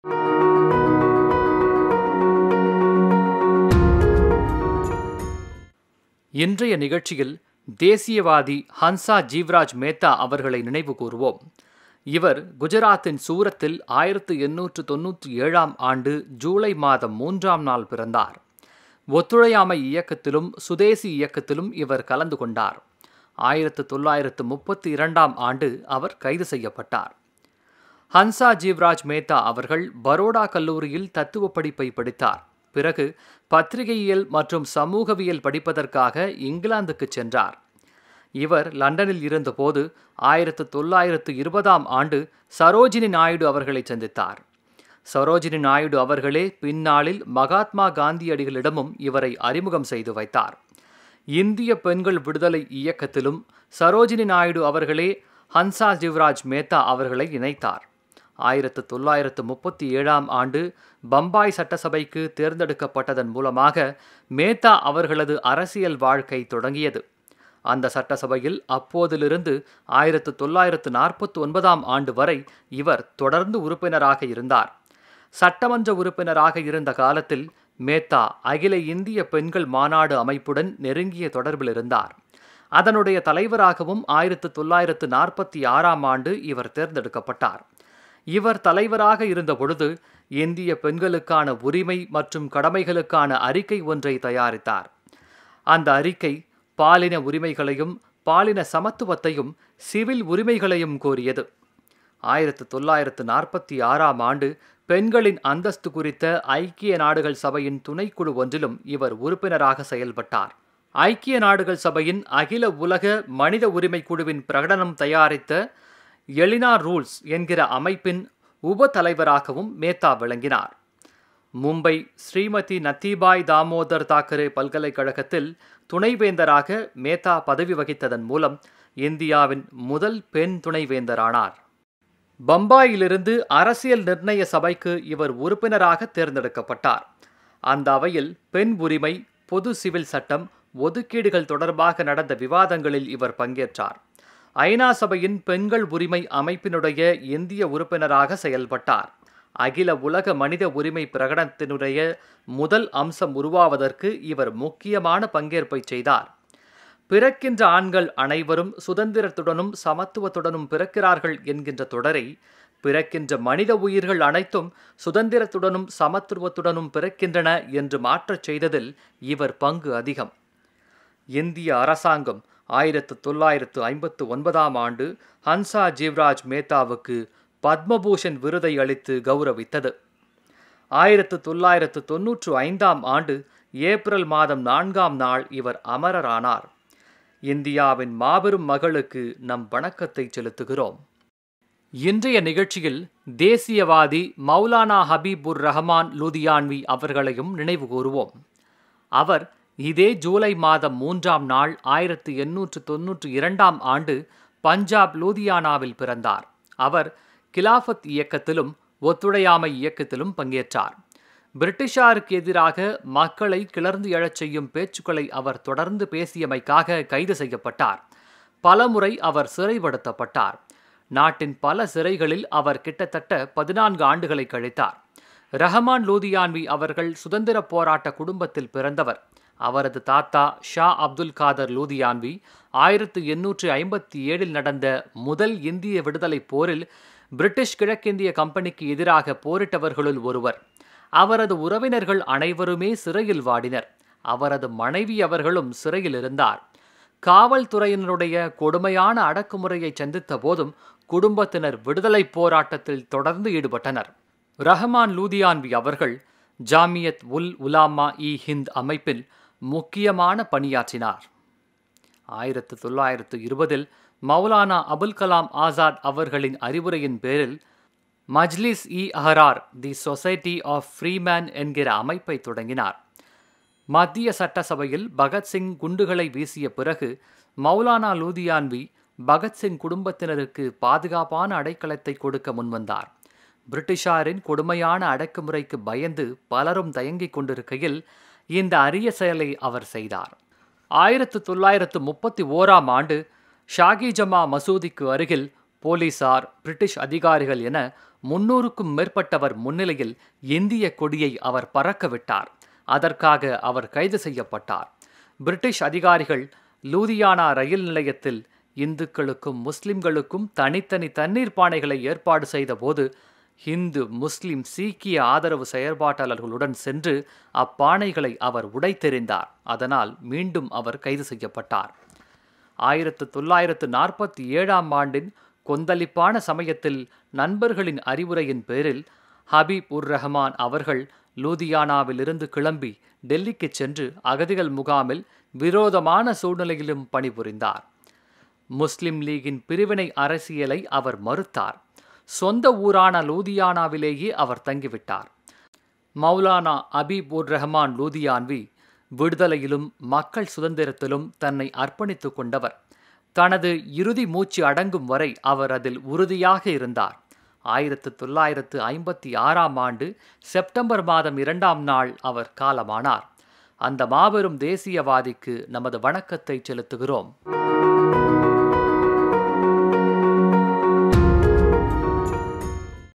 இன்றைய நிகழ்ச்சியில் தேசியவாதி ஹன்சா ஜீவ்ராஜ் மேத்தா அவர்களை நினைவு கூறுவோம். இவர் குஜராத்தின் சூரத்தில் 1897ஆம் ஆண்டு ஜூலை மாதம் 3ஆம் நாள் பிறந்தார். ஒத்துழையாமை இயக்கத்திலும் சுதேசி இயக்கத்திலும் இவர் கலந்து கொண்டார். 1932ஆம் ஆண்டு அவர் கைது செய்யப்பட்டார். ஹன்சா ஜீவ்ராஜ் மேத்தா அவர்கள் பரோடா கல்லூரியில் தத்துவ படிப்பை படித்தார். பிறகு பத்திரிகையியல் மற்றும் சமூகவியல் படிப்பதற்காக இங்கிலாந்துக்கு சென்றார். இவர் லண்டனில் இருந்தபோது 1920ஆம் ஆண்டு சரோஜினி நாயுடு அவர்களை சந்தித்தார். சரோஜினி நாயுடு அவர்களே பின்னாளில் மகாத்மா காந்தியடிகளிடமும் இவரை அறிமுகம் செய்து வைத்தார். இந்திய பெண்கள் விடுதலை இயக்கத்திலும் சரோஜினி நாயுடு அவர்களே ஹன்சா ஜீவ்ராஜ் மேத்தா அவர்களை இணைத்தார். 1937ஆம் ஆண்டு பம்பாய் சட்டசபைக்கு தேர்ந்தெடுக்கப்பட்டதன் மூலமாக மேத்தா அவர்களது அரசியல் வாழ்க்கை தொடங்கியது. அந்த சட்டசபையில் அப்போதிலிருந்து 1949ஆம் ஆண்டு வரை இவர் தொடர்ந்து உறுப்பினராக இருந்தார். சட்டமன்ற உறுப்பினராக இருந்த காலத்தில் மேத்தா அகில இந்திய பெண்கள் மாநாடு அமைப்புடன் நெருங்கிய தொடர்பில் இருந்தார். அதனுடைய தலைவராகவும் 1946ஆம் ஆண்டு இவர் தேர்ந்தெடுக்கப்பட்டார். இவர் தலைவராக இருந்தபொழுது இந்திய பெண்களுக்கான உரிமை மற்றும் கடமைகளுக்கான அறிக்கை ஒன்றை தயாரித்தார். அந்த அறிக்கை பாலின உரிமைகளையும் பாலின சமத்துவத்தையும் சிவில் உரிமைகளையும் கோரியது. 1946ஆம் ஆண்டு பெண்களின் அந்தஸ்து குறித்த ஐக்கிய நாடுகள் சபையின் துணைக்குழு ஒன்றிலும் இவர் உறுப்பினராக செயல்பட்டார். ஐக்கிய நாடுகள் சபையின் அகில உலக மனித உரிமை குழுவின் பிரகடனம் தயாரித்த எலினா ரூல்ஸ் என்கிற அமைப்பின் உப தலைவராகவும் மேத்தா விளங்கினார். மும்பை ஸ்ரீமதி நத்திபாய் தாமோதர் தாக்கரே பல்கலைக்கழகத்தில் துணைவேந்தராக மேத்தா பதவி வகித்ததன் மூலம் இந்தியாவின் முதல் பெண் துணைவேந்தரானார். பம்பாயிலிருந்து அரசியல் நிர்ணய சபைக்கு இவர் உறுப்பினராக தேர்ந்தெடுக்கப்பட்டார். அந்த அவையில் பெண் உரிமை, பொது சிவில் சட்டம், ஒதுக்கீடுகள் தொடர்பாக நடந்த விவாதங்களில் இவர் பங்கேற்றார். ஐநா சபையின் பெண்கள் உரிமை அமைப்பினுடைய இந்திய உறுப்பினராக செயல்பட்டார். அகில உலக மனித உரிமை பிரகடனத்தினுடைய முதல் அம்சம் உருவாவதற்கு இவர் முக்கியமான பங்கேற்பை செய்தார். பிறக்கின்ற ஆண்கள் அனைவரும் சுதந்திரத்துடனும் சமத்துவத்துடனும் பிறக்கிறார்கள் என்கின்ற தொடரை பிறக்கின்ற மனித உயிர்கள் அனைத்தும் சுதந்திரத்துடனும் சமத்துவத்துடனும் பிறக்கின்றன என்று மாற்றச் செய்ததில் இவர் பங்கு அதிகம். இந்திய அரசாங்கம் 1959ஆம் ஆண்டு ஹன்சா ஜீவ்ராஜ் மேத்தாவுக்கு பத்மபூஷன் விருதை அளித்து கௌரவித்தது. 1995ஆம் ஆண்டு ஏப்ரல் மாதம் 4ஆம் நாள் இவர் அமரரானார். இந்தியாவின் மாபெரும் மகளுக்கு நம் வணக்கத்தை செலுத்துகிறோம். இன்றைய நிகழ்ச்சியில் தேசியவாதி மௌலானா ஹபீபுர் ரஹ்மான் லூதியான்வி அவர்களையும் நினைவு கூறுவோம். அவர் இதே ஜூலை மாதம் 3ஆம் நாள் 1892ஆம் ஆண்டு பஞ்சாப் லூதியானாவில் பிறந்தார். அவர் கிலாஃபத் இயக்கத்திலும் ஒத்துழையாமை இயக்கத்திலும் பங்கேற்றார். பிரிட்டிஷாருக்கு எதிராக மக்களை கிளர்ந்து எழச் செய்யும் பேச்சுக்களை அவர் தொடர்ந்து பேசியமைக்காக கைது செய்யப்பட்டார். பலமுறை அவர் சிறைப்படுத்தப்பட்டார். நாட்டின் பல சிறைகளில் அவர் கிட்டத்தட்ட 14 ஆண்டுகளை கழித்தார். ரஹ்மான் லூதியான்வி அவர்கள் சுதந்திர போராட்ட குடும்பத்தில் பிறந்தவர். அவரது தாத்தா ஷா அப்துல் காதர் லூதியான்வி 1857இல் நடந்த முதல் இந்திய விடுதலை போரில் பிரிட்டிஷ் கிழக்கிந்திய கம்பெனிக்கு எதிராக போரிட்டவர்களுள் ஒருவர். அவரது உறவினர்கள் அனைவருமே சிறையில் வாடினர். அவரது மனைவி அவர்களும் சிறையில் இருந்தார். காவல்துறையினருடைய கொடுமையான அடக்குமுறையை சந்தித்த போதும் குடும்பத்தினர் விடுதலை போராட்டத்தில் தொடர்ந்து ஈடுபட்டனர். ரஹ்மான் லூதியான்வி அவர்கள் ஜாமியத் உல் உலாமா இ ஹிந்த் அமைப்பில் முக்கியமான பணியாற்றினார். 1920இல் மௌலானா அபுல் கலாம் ஆசாத் அவர்களின் அறிவுரையின் பேரில் Majlis e Ahrar the society of freemen என்கிற அமைப்பை தொடங்கினார். மத்திய சட்டசபையில் பகத்சிங் குண்டுகளை வீசிய பிறகு மௌலானா லூதியான்வி பகத்சிங் குடும்பத்தினருக்கு பாதுகாப்பான அடைக்கலத்தை கொடுக்க முன்வந்தார். பிரிட்டிஷாரின் கொடுமையான அடக்குமுறைக்கு பயந்து பலரும் தயங்கிக் கொண்டிருக்கையில் இந்த அரிய செயலை அவர் செய்தார். 1931ஆம் ஆண்டு ஷாகி ஜமா மசூதிக்கு அருகில் போலீசார், பிரிட்டிஷ் அதிகாரிகள் என 300க்கும் மேற்பட்டவர் முன்னிலையில் இந்திய கொடியை அவர் பறக்க விட்டார். அதற்காக அவர் கைது செய்யப்பட்டார். பிரிட்டிஷ் அதிகாரிகள் லூதியானா ரயில் நிலையத்தில் இந்துக்களுக்கும் முஸ்லிம்களுக்கும் தனித்தனி தண்ணீர் பானைகளை ஏற்பாடு செய்தபோது இந்து, முஸ்லிம், சீக்கிய ஆதரவு செயற்பாட்டாளர்களுடன் சென்று அப்பானைகளை அவர் உடைத்தெறிந்தார். அதனால் மீண்டும் அவர் கைது செய்யப்பட்டார். 1947ஆம் ஆண்டின் கொந்தளிப்பான சமயத்தில் நண்பர்களின் அறிவுரையின் பேரில் ஹபீப் உர் ரஹ்மான் அவர்கள் லூதியானாவிலிருந்து கிளம்பி டெல்லிக்கு சென்று அகதிகள் முகாமில் விரோதமான சூழ்நிலையிலும் பணிபுரிந்தார். முஸ்லிம் லீகின் பிரிவினை அரசியலை அவர் மறுத்தார். சொந்த ஊரான லூதியானாவிலேயே அவர் தங்கிவிட்டார். மௌலானா ஹபீப் உர் ரஹ்மான் லூதியான்வி விடுதலையிலும் மக்கள் சுதந்திரத்திலும் தன்னை அர்ப்பணித்துக் கொண்டவர். தனது இறுதி மூச்சு அடங்கும் வரை அவர் அதில் உறுதியாக இருந்தார். 1956ஆம் ஆண்டு செப்டம்பர் மாதம் 2ஆம் நாள் அவர் காலமானார். அந்த மாபெரும் தேசியவாதிக்கு நமது வணக்கத்தை செலுத்துகிறோம்.